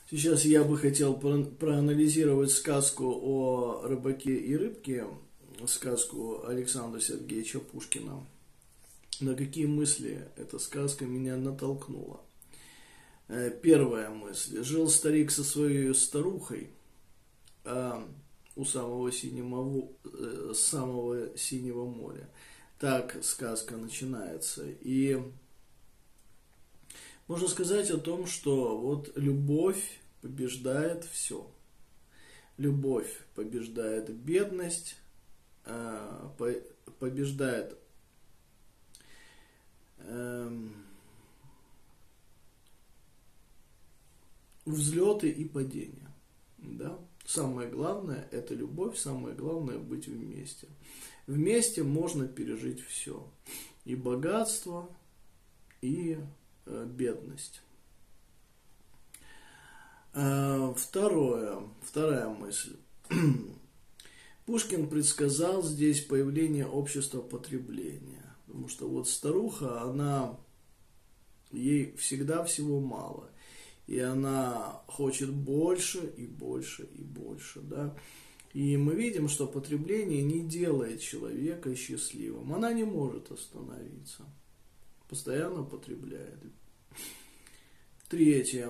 Сейчас я бы хотел проанализировать сказку о рыбаке и рыбке, сказку Александра Сергеевича Пушкина. На какие мысли эта сказка меня натолкнула? Первая мысль. Жил старик со своей старухой у самого синего моря. Так сказка начинается. И можно сказать о том, что вот любовь побеждает все. Любовь побеждает бедность, побеждает взлеты и падения. Да? Самое главное – это любовь, самое главное – быть вместе. Вместе можно пережить все. И богатство, и бедность. Вторая мысль. Пушкин предсказал здесь появление общества потребления. Потому что вот старуха, ей всегда всего мало. И она хочет больше и больше и больше. Да? И мы видим, что потребление не делает человека счастливым. Она не может остановиться. Постоянно потребляет. Третье,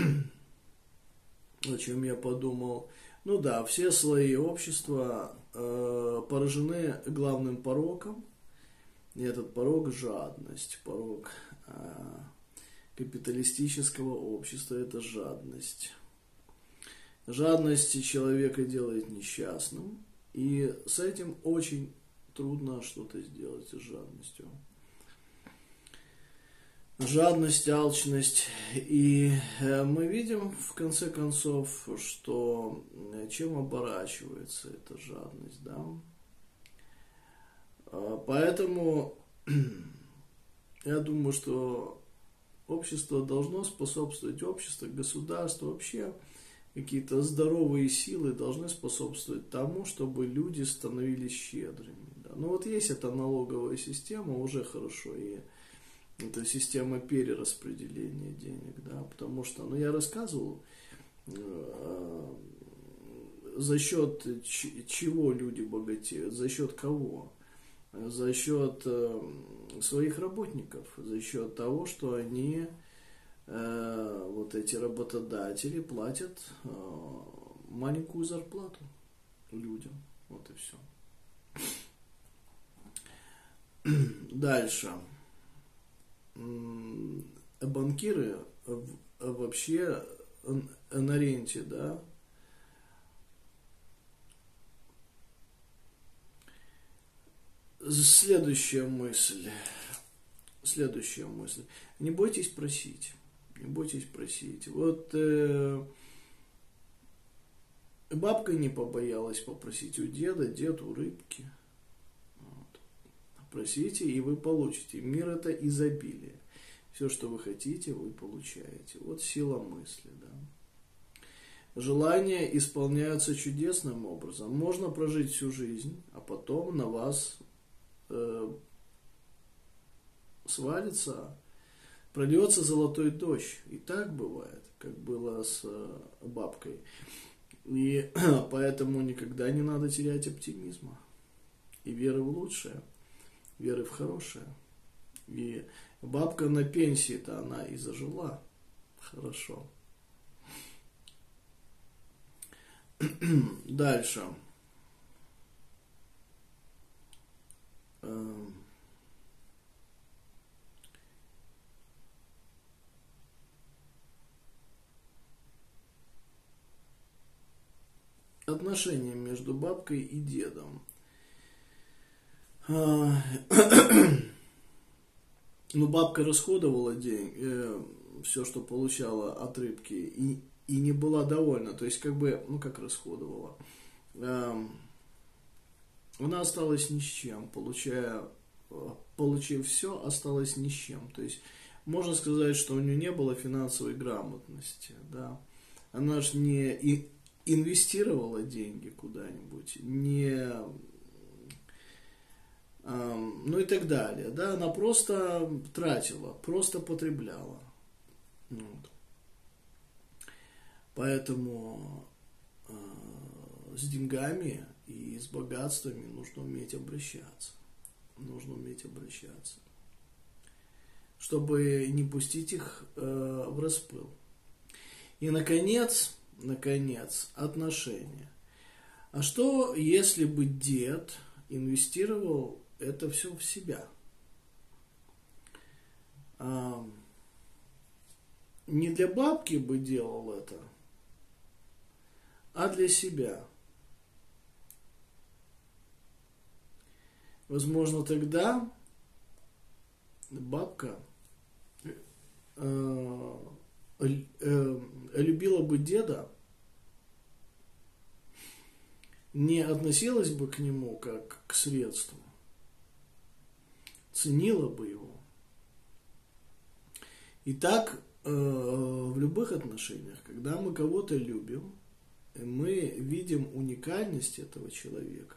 о чем я подумал. Ну да, все слои общества поражены главным пороком. И этот порок – жадность. Порок капиталистического общества – это жадность. Жадность человека делает несчастным. И с этим очень трудно что-то сделать с жадностью. Жадность, алчность. И мы видим, в конце концов, что чем оборачивается эта жадность. Да? Поэтому я думаю, что общество должно способствовать, общество, государство, вообще какие-то здоровые силы должны способствовать тому, чтобы люди становились щедрыми. Да? Ну вот есть эта налоговая система, уже хорошо, и это система перераспределения денег, да, потому что, я рассказывал, за счет чего люди богатеют, за счет кого? За счет своих работников, за счет того, что они, вот эти работодатели, платят маленькую зарплату людям. Вот и все. Дальше. Банкиры вообще на ренте, да. Следующая мысль. Не бойтесь просить. Не бойтесь просить. Вот бабка не побоялась попросить у деда, дед у рыбки. Вот. Просите, и вы получите. Мир – это изобилие. Все, что вы хотите, вы получаете. Вот сила мысли, да. Желания исполняются чудесным образом. Можно прожить всю жизнь, а потом на вас свалится, прольется золотой дождь. И так бывает, как было с бабкой. И поэтому никогда не надо терять оптимизма. И веры в лучшее, веры в хорошее. И бабка на пенсии-то она и зажила хорошо. Дальше. Отношения между бабкой и дедом. Бабка расходовала деньги, все, что получала от рыбки, и не была довольна. То есть, как расходовала. Она осталась ни с чем, получив все, осталась ни с чем. То есть, можно сказать, что у нее не было финансовой грамотности. Да? Она же не инвестировала деньги куда-нибудь, и так далее. Да? Она просто тратила, просто потребляла. Вот. Поэтому с деньгами и с богатствами нужно уметь обращаться. Нужно уметь обращаться, чтобы не пустить их в распыл. И, наконец, отношения. А что, если бы дед инвестировал это все в себя? Не для бабки бы делал это, а для себя. Возможно, тогда бабка любила бы деда, не относилась бы к нему как к средству, ценила бы его. И так в любых отношениях, когда мы кого-то любим, мы видим уникальность этого человека.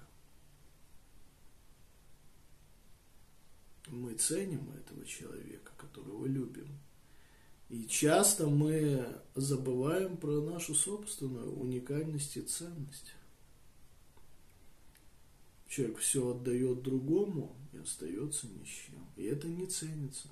Мы ценим этого человека, которого любим. И часто мы забываем про нашу собственную уникальность и ценность. Человек все отдает другому и остается ни с чем. И это не ценится.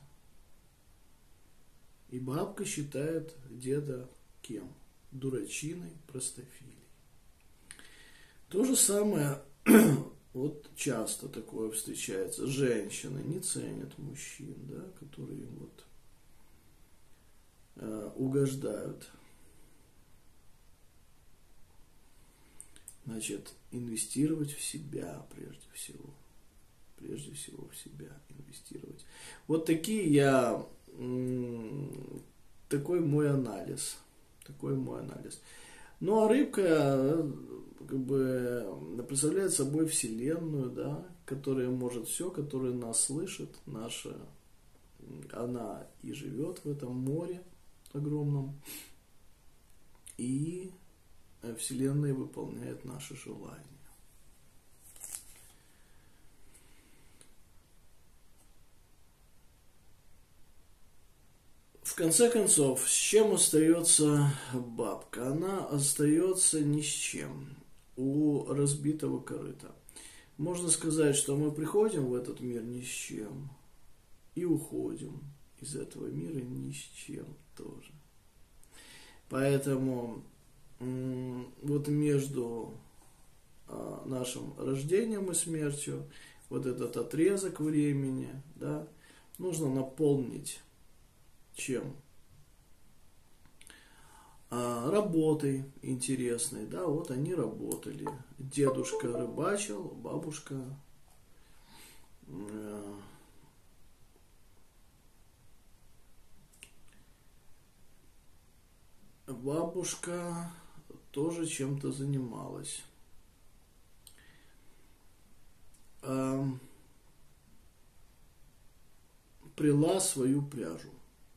И бабка считает деда кем? Дурачиной, простофилей. То же самое, вот часто такое встречается. Женщины не ценят мужчин, да, которые им вот угождают. Значит, инвестировать в себя прежде всего. Прежде всего в себя инвестировать. Вот такой мой анализ. Ну а рыбка как бы представляет собой вселенную, да, которая может все, которая нас слышит, она и живет в этом море огромном, и Вселенная выполняет наши желания. В конце концов, с чем остается бабка? Она остается ни с чем у разбитого корыта. Можно сказать, что мы приходим в этот мир ни с чем и уходим из этого мира ни с чем тоже. Поэтому вот между нашим рождением и смертью, вот этот отрезок времени, да, нужно наполнить чем? Работой интересной, да, вот они работали. Дедушка рыбачил, бабушка тоже чем-то занималась. Прила свою пряжу.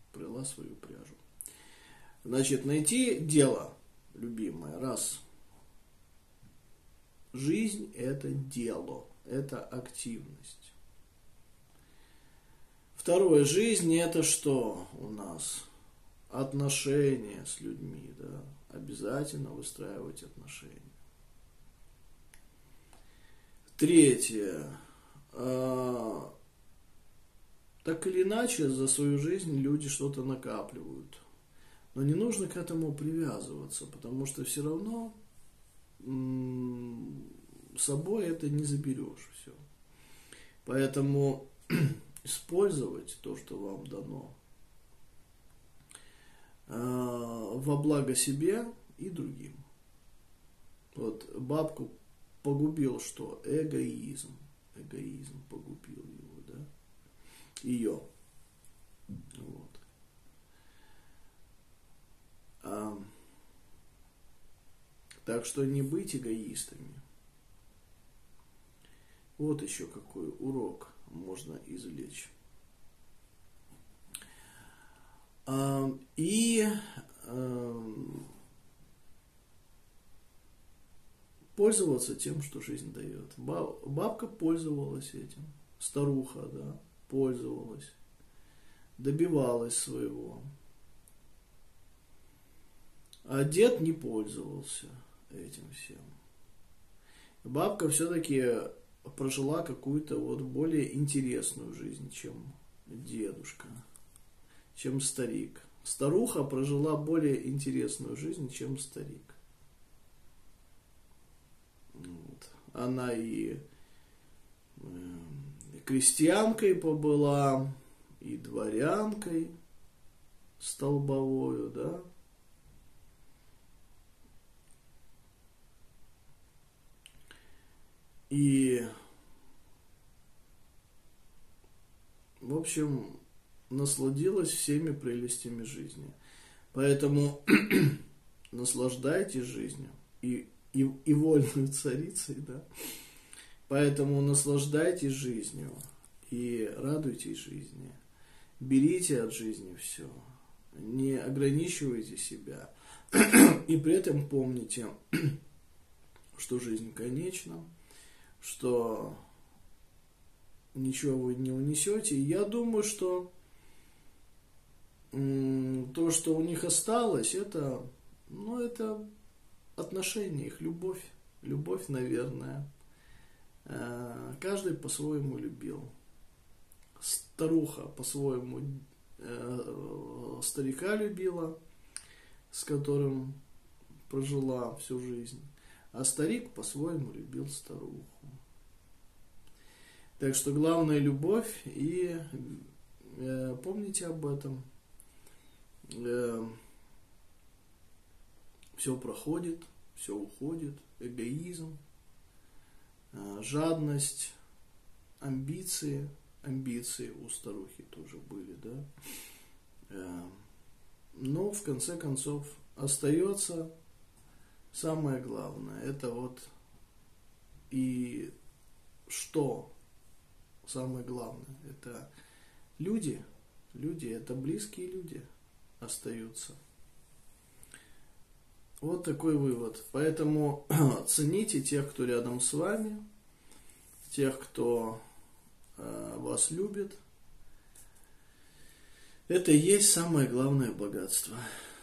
Значит, найти дело любимое. Раз. Жизнь – это дело, это активность. Второе. Жизнь – это что у нас? Отношения с людьми, да. Обязательно выстраивать отношения. Третье. Так или иначе, за свою жизнь люди что-то накапливают. Но не нужно к этому привязываться, потому что все равно с собой это не заберешь все. Поэтому использовать то, что вам дано, во благо себе и другим. Вот бабку погубил что? Эгоизм. Эгоизм погубил его, да? Ее. Вот. Так что не быть эгоистами. Вот еще какой урок можно извлечь. И пользоваться тем, что жизнь дает. Бабка пользовалась этим. Старуха, да, пользовалась. Добивалась своего. А дед не пользовался этим всем. Бабка все-таки прожила какую-то вот более интересную жизнь, чем дедушка, чем старик. Старуха прожила более интересную жизнь, чем старик. Вот. Она и крестьянкой побыла, и дворянкой столбовою, да. И, в общем, насладилась всеми прелестями жизни. Поэтому наслаждайтесь жизнью и вольной царицей, да. Поэтому наслаждайтесь жизнью и радуйтесь жизни. Берите от жизни все. Не ограничивайте себя. И при этом помните, что жизнь конечна, что ничего вы не унесете. И я думаю, что то, что у них осталось, это отношения их, любовь. Любовь, наверное. Каждый по-своему любил. Старуха по-своему старика любила, с которым прожила всю жизнь. А старик по-своему любил старуху. Так что главное любовь, и помните об этом. Все проходит, все уходит. Эгоизм, жадность, амбиции. Амбиции у старухи тоже были, да. Но в конце концов остается самое главное. Это вот и что самое главное? Это люди. Люди, это близкие люди остаются. Вот такой вывод. Поэтому цените тех, кто рядом с вами, тех, кто вас любит. Это и есть самое главное богатство.